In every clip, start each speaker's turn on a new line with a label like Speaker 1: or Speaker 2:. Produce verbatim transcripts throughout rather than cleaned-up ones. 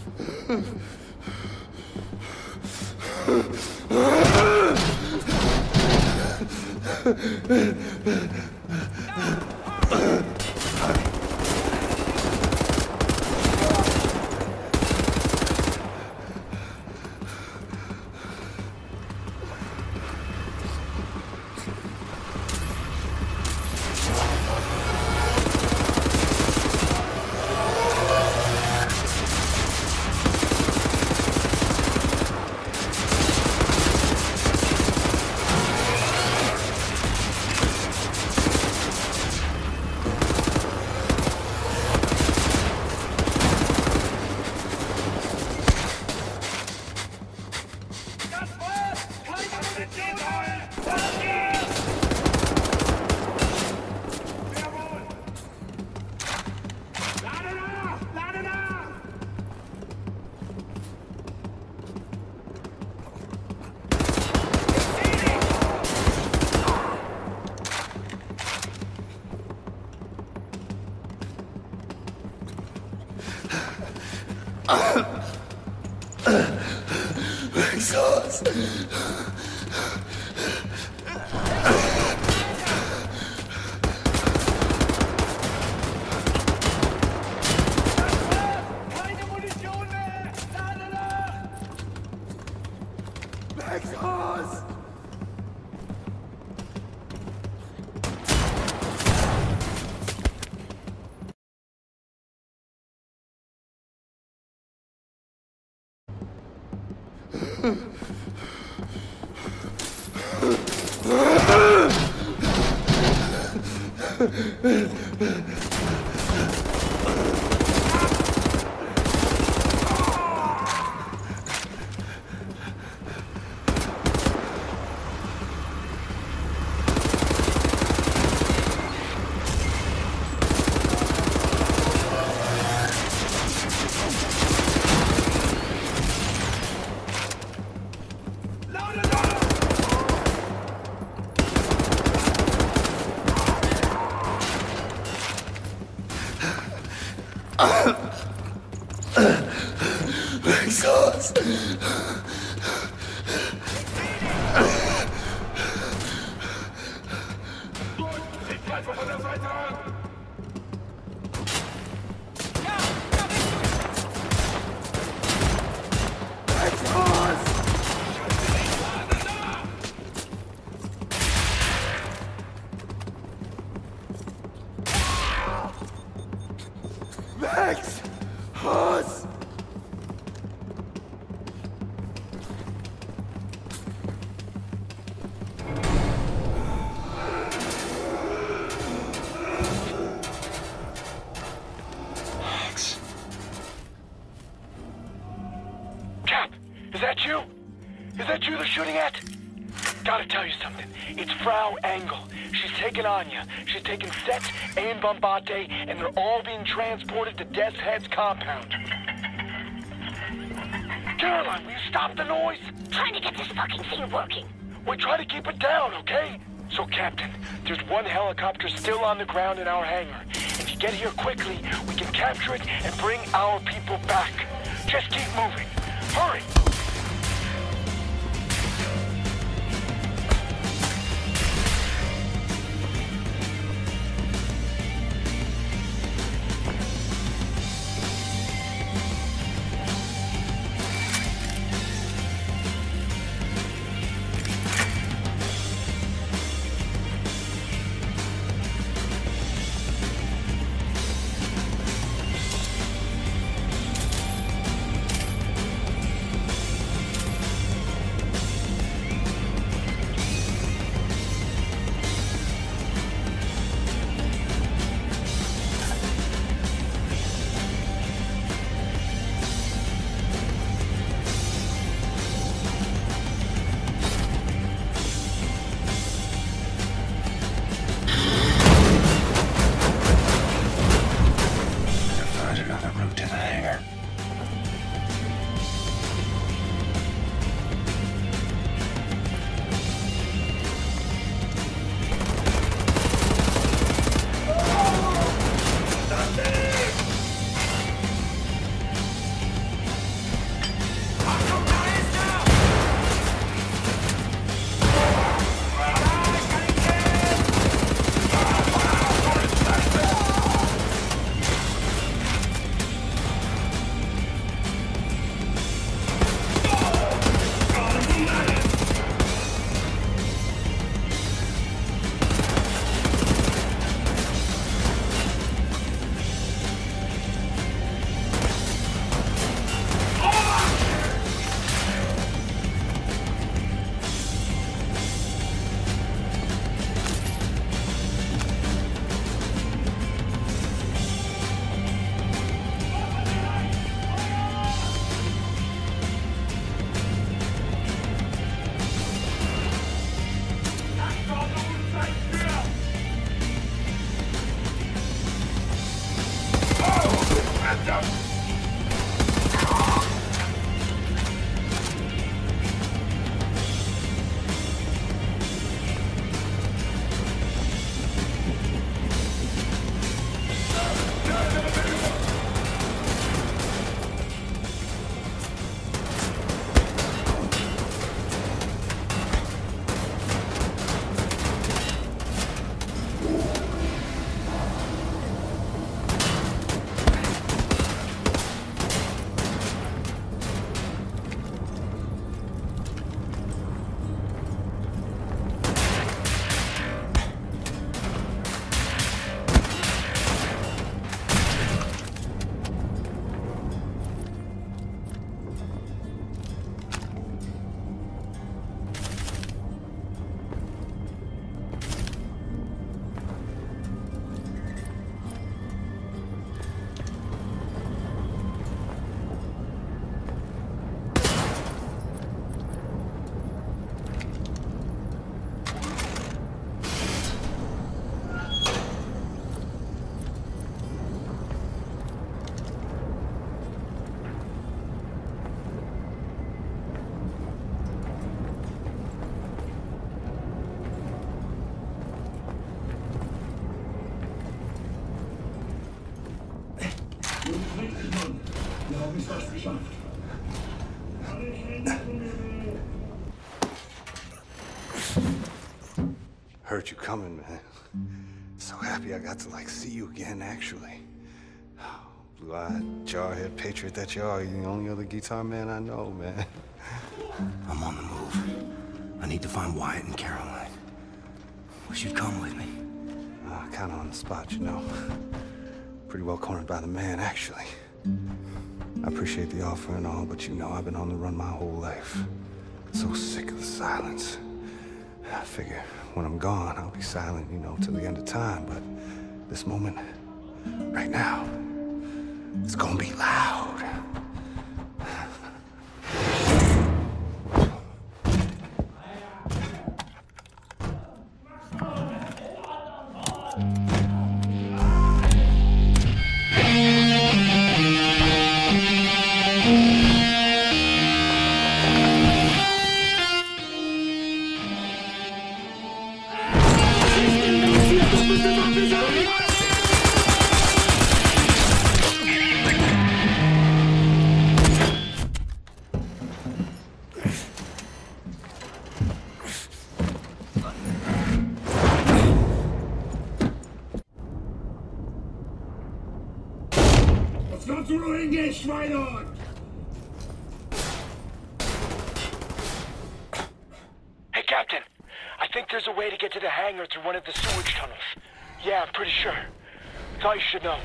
Speaker 1: Exhaust.
Speaker 2: Keine Munition mehr! Lade nach!
Speaker 1: Exhaust. Exhaust.
Speaker 2: Gut, sie greifen von der Seite an!
Speaker 1: Exhaust. Max! Hass!
Speaker 2: Max. Cap, is that you? Is that you they're shooting at? Gotta tell you something. It's Frau Engel. She's taken Anya. She's taken Set and Bombate, and they're all being transported to Death's Head's compound. Caroline, will you stop the noise?
Speaker 3: Trying to get this fucking thing working.
Speaker 2: We try to keep it down, okay? So, Captain, there's one helicopter still on the ground in our hangar. If you get here quickly, we can capture it and bring our people back. Just keep moving. Hurry!
Speaker 4: Heard you coming, man. So happy I got to, like, see you again, actually. Blue-eyed, jarhead patriot that you are. You're the only other guitar man I know, man.
Speaker 5: I'm on the move. I need to find Wyatt and Caroline. Wish you'd come with me.
Speaker 4: Uh, kind of on the spot, you know. Pretty well cornered by the man, actually. I appreciate the offer and all, but you know I've been on the run my whole life. So sick of the silence. I figure when I'm gone, I'll be silent, you know, till the end of time. But this moment, right now, it's gonna be loud.
Speaker 1: Was kannst du nur hingehen, Schweinehund?
Speaker 2: Hey, Captain. I think there's a way to get to the hangar through one of the sewage tunnels. Yeah, I'm pretty sure. Thought you should know.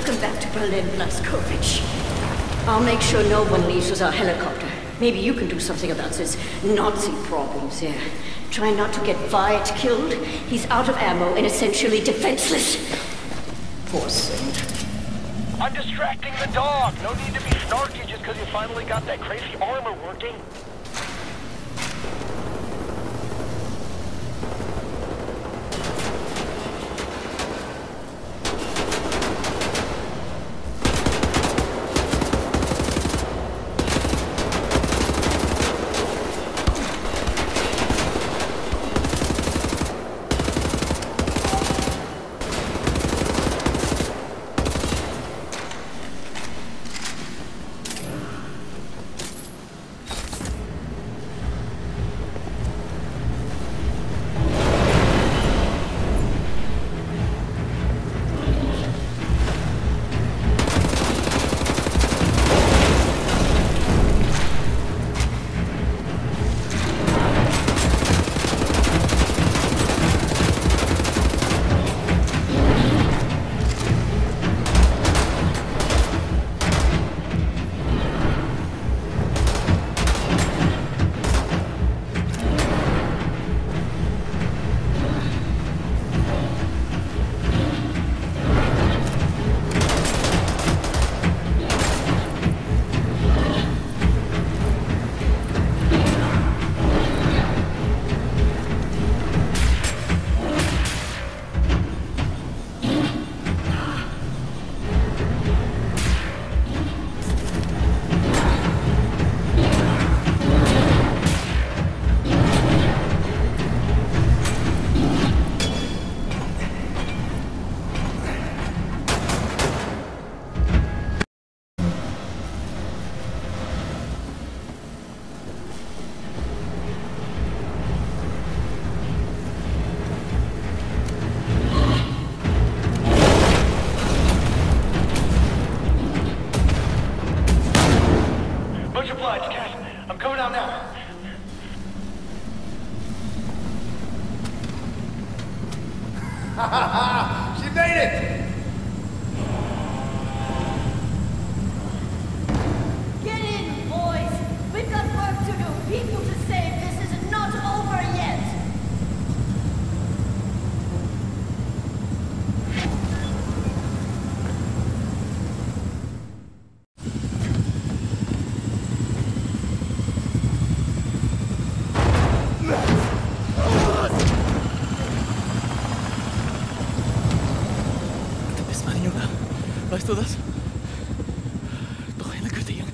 Speaker 3: Welcome back to Berlin, Blazkowicz. I'll make sure no one leaves with our helicopter. Maybe you can do something about this Nazi problems here. Try not to get Wyatt killed. He's out of ammo and essentially defenseless. Poor Saint.
Speaker 2: I'm distracting the dog. No need to be snarky just because you finally got that crazy armor working.
Speaker 5: She made it!
Speaker 3: Get in, boys! We've got work to do, people to save. This is not over yet!
Speaker 6: Weißt du das? Doch eine Güte, Junge.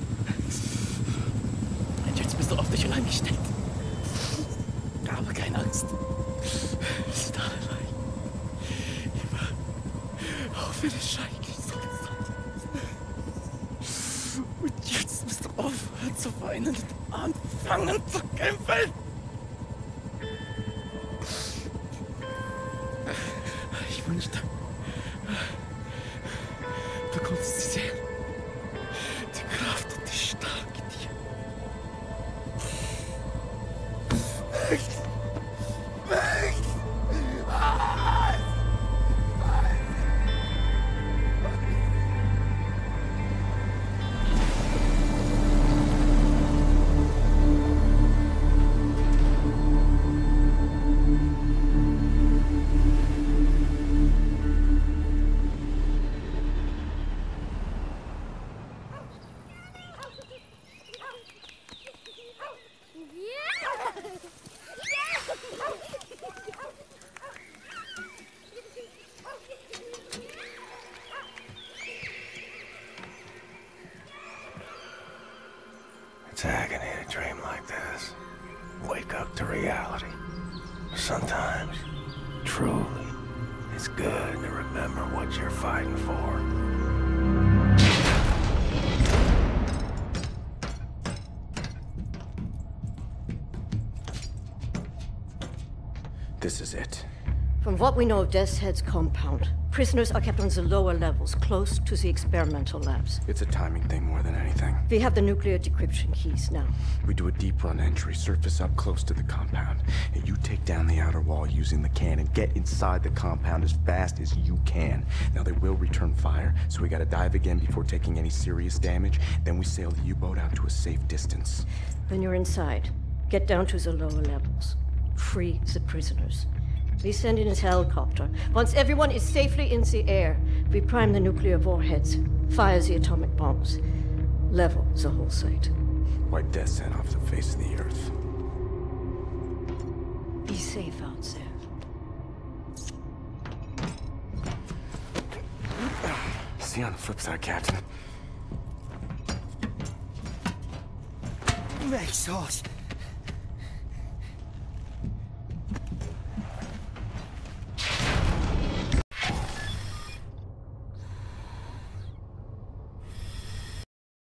Speaker 6: Und jetzt bist du auf dich allein gestellt. Aber keine Angst. Wir sind alle allein. Immer auf eine Scheiße gesagt. Und jetzt musst du aufhören zu weinen und anfangen zu kämpfen. Ich wünschte, du konntest sie sehen. Die Kraft und die Stärke in dir.
Speaker 5: It's agony to dream like this. Wake up to reality. Sometimes, truly, it's good to remember what you're fighting for.
Speaker 4: This is it.
Speaker 3: From what we know of Death's Head's compound, Prisoners are kept on the lower levels, close to the experimental labs.
Speaker 7: It's a timing thing more than anything.
Speaker 3: We have the nuclear decryption keys now.
Speaker 7: We do a deep run entry, surface up close to the compound, and you take down the outer wall using the cannon. Get inside the compound as fast as you can. Now they will return fire, so we gotta dive again before taking any serious damage. Then we sail the U-boat out to a safe distance.
Speaker 3: When you're inside, get down to the lower levels. Free the prisoners. We send in his helicopter. Once everyone is safely in the air, we prime the nuclear warheads, fire the atomic bombs, level the whole site.
Speaker 7: Wipe Death Scent off the face of the earth.
Speaker 3: Be safe out there.
Speaker 7: See you on the flip side, Captain.
Speaker 6: Make sauce.